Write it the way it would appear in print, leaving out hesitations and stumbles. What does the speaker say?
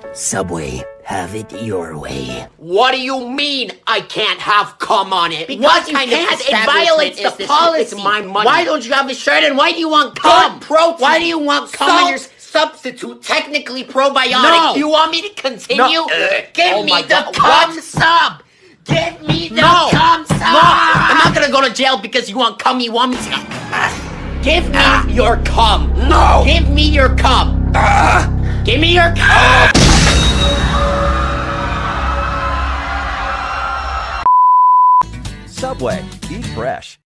Subway, have it your way. What do you mean I can't have cum on it? Because What you kind can't. of It establishment violates is the this? policy. It's my money. Why don't you have a shirt and why do you want cum? Good protein. Why do you want cum in your... substitute, technically probiotic. No. You want me to continue? No. Give Oh me my the God. cum What? sub. Give me the No. cum sub. No, I'm not gonna go to jail because you want cum. You want me to... Give me your cum. No. Give me your cum. Give me your cum. Subway, eat fresh.